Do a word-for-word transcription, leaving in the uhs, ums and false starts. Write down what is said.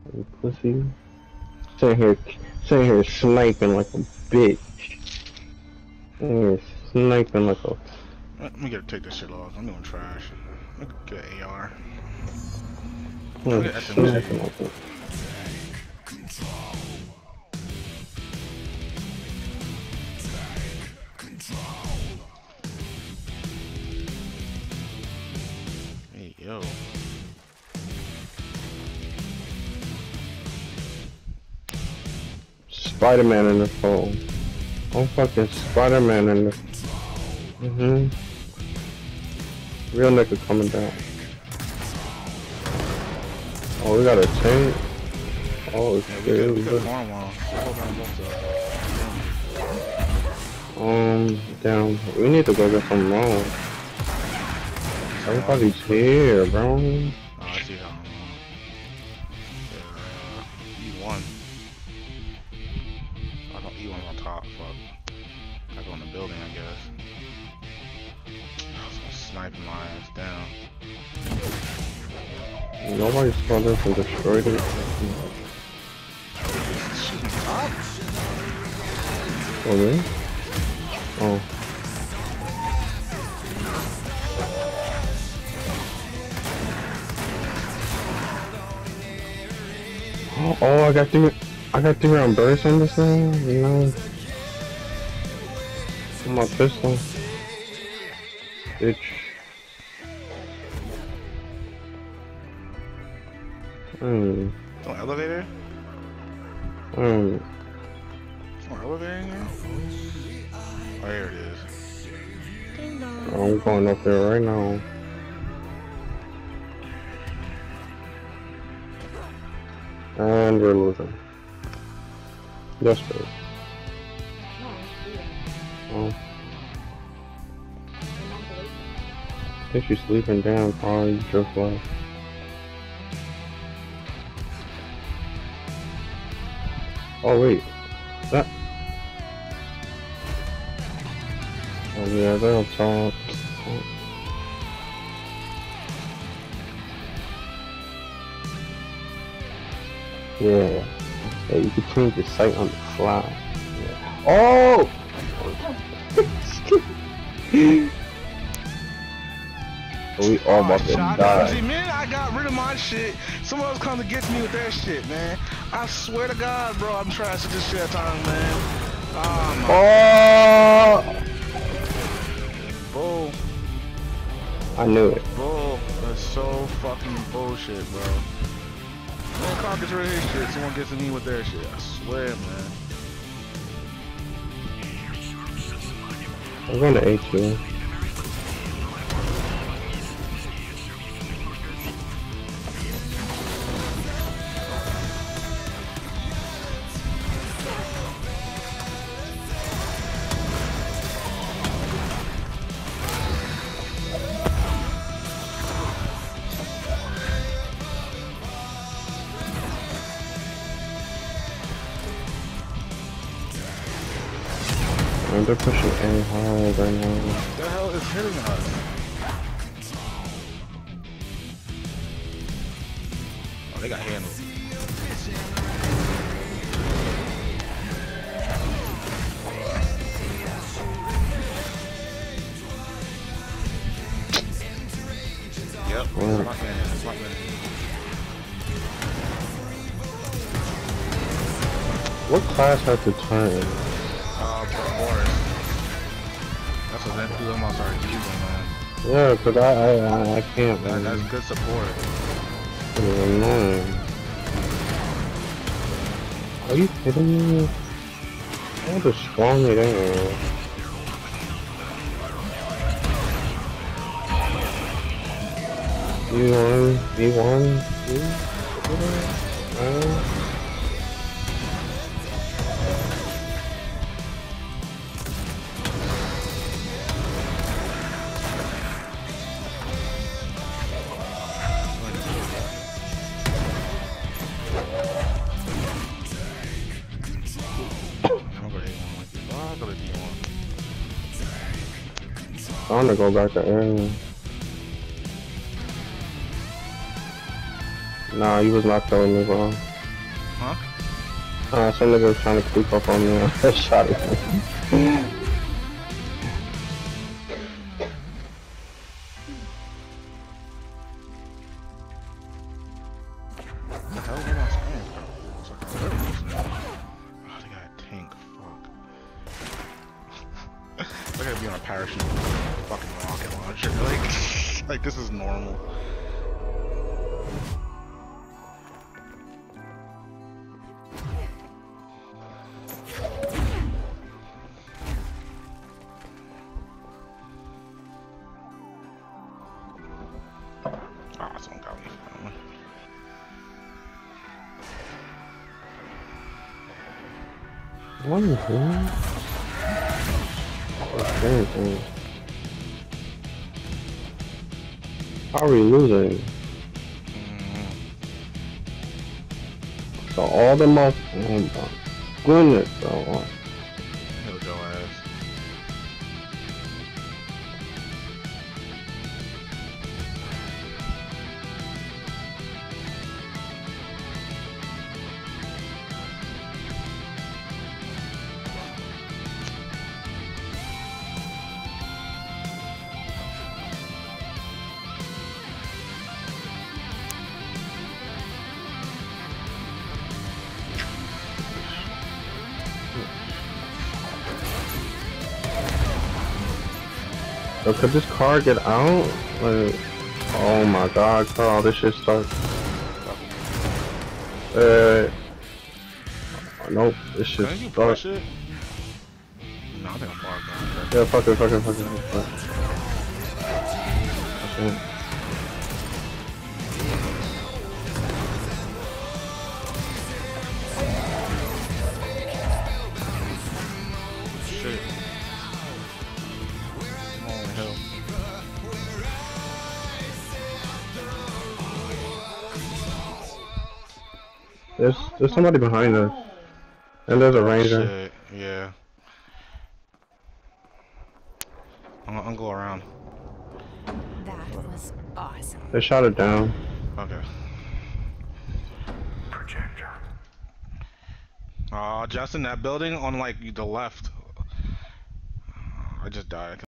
You pussy. Sitting here, sitting here sniping like a bitch. Sitting here sniping like a. Let me get take this shit off. I'm doing trash. Let me get an A R. Let me Like get S M G. sniping like a. Hey yo. Spider-Man in the phone. I'm fucking Spider-Man in the. Mhm. Real nigga coming down. Oh, we got a tank. Oh, Yeah, we could we shit. could farm one. Hold on, both up. Um, damn. We need to go get some loans. Everybody's here, bro. Oh, I see how. Uh, E one. I don't E one's on top. Fuck. I go in the building, I guess. I was gonna snipe my ass down. Nobody saw this and destroyed it. Shooting top? Oh, really? Oh. Oh, I got three. I got three round bursts on this thing. You know, on my pistol, bitch. Hmm. No elevator? Hmm. No elevator in here? Oh, here it is. I'm going up there right now. And we're losing. Yes, sir. Oh. I think she's sleeping down, probably just left. Oh wait, that. Oh yeah, they're on top. Oh. Yeah. Yeah, you can change the sight on the fly. Yeah. Oh! We all about to die. See, man, I got rid of my shit. Someone else come to get me with their shit, man. I swear to God, bro, I'm trash at this shit at times, man. Oh my. Oh! Bull. I knew it. Bull. That's so fucking bullshit, bro. Man, Carl gets rid of his shit. Someone gets to me with their shit. I swear, man. I'm going to H U. And they're pushing A hard right now. What the hell is hitting us? Oh, they got handled. Yep. Right. Smart man. Smart man. What class has to turn? Uh, Boris. That's what that two of them I started using, man. Yeah, cause I I I, I can't. That, Man. that's good support. It's annoying. Are you kidding me? I'll just spawn it in. You won, you won, you won. I'm gonna go back to air. Nah, you was not telling me, bro. Huh? Uh, some nigga was trying to creep up on me. I shot it. What the hell am I spraying for? It's like a river. Oh, they got a tank. Fuck. I gotta be on a parachute. Fucking rocket launcher. Like, like this is normal. Ah, someone got me. What is this? Anything. How are we losing? Mm. So all the most. Oh my goodness, bro. He'll go ass. So could this car get out? Like, oh my god, Carl, this shit sucks. Uh, nope, this shit Can you sucks. push it? No, I think I'm far gone. Yeah, fuck it, fuck it, fuck it, fuck it. Okay. Shit. Oh hell. There's there's somebody behind us, and there's a ranger. Shit. Yeah. I'm, I'm gonna go around. That was awesome. They shot it down. Okay. Projector. Uh, just in that building on like the left. I just died.